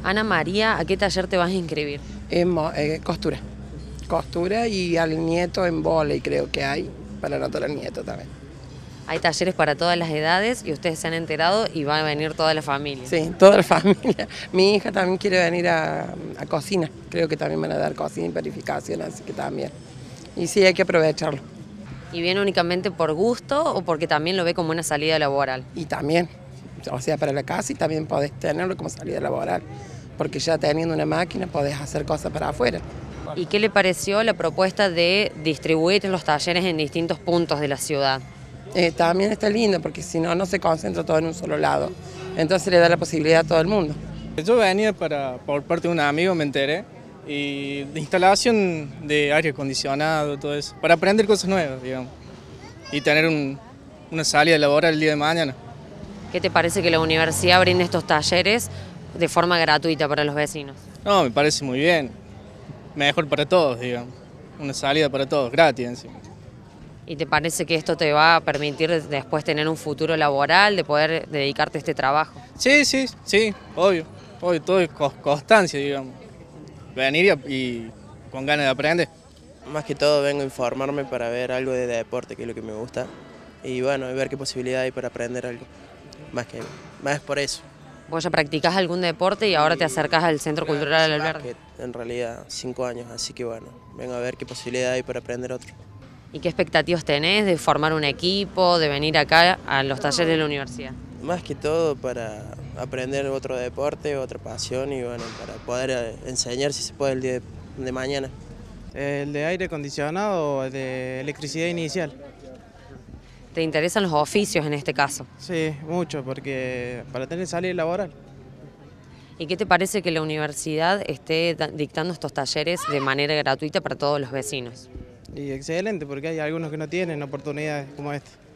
Ana María, ¿a qué taller te vas a inscribir? Costura. Costura y al nieto en vóley creo que hay, para anotar al nieto también. Hay talleres para todas las edades y ustedes se han enterado y va a venir toda la familia. Sí, toda la familia. Mi hija también quiere venir a cocina, creo que también van a dar cocina y purificación, así que también. Y sí, hay que aprovecharlo. ¿Y viene únicamente por gusto o porque también lo ve como una salida laboral? Y también, o sea, para la casa y también podés tenerlo como salida laboral, porque ya teniendo una máquina podés hacer cosas para afuera. ¿Y qué le pareció la propuesta de distribuir los talleres en distintos puntos de la ciudad? También está lindo porque si no, no se concentra todo en un solo lado. Entonces le da la posibilidad a todo el mundo. Yo venía por parte de un amigo, me enteré, y de instalación de aire acondicionado, todo eso, para aprender cosas nuevas, digamos, y tener una salida laboral el día de mañana. ¿Qué te parece que la universidad brinde estos talleres de forma gratuita para los vecinos? No, me parece muy bien, mejor para todos, digamos, una salida para todos, gratis encima. ¿Y te parece que esto te va a permitir después tener un futuro laboral, de poder dedicarte a este trabajo? Sí, obvio, todo es constancia, digamos, venir y con ganas de aprender. Más que todo vengo a informarme para ver algo de deporte, que es lo que me gusta, y bueno, ver qué posibilidad hay para aprender algo, más por eso. Vos ya practicás algún deporte y ahora te acercás al Centro Cultural Alberdi. En realidad 5 años, así que bueno, vengo a ver qué posibilidad hay para aprender otro. ¿Y qué expectativas tenés de formar un equipo, de venir acá a los talleres de la universidad? Más que todo para aprender otro deporte, otra pasión y bueno, para poder enseñar si se puede el día de mañana. El de aire acondicionado o el de electricidad inicial. ¿Te interesan los oficios en este caso? Sí, mucho, porque para tener salida laboral. ¿Y qué te parece que la universidad esté dictando estos talleres de manera gratuita para todos los vecinos? Y excelente, porque hay algunos que no tienen oportunidades como esta.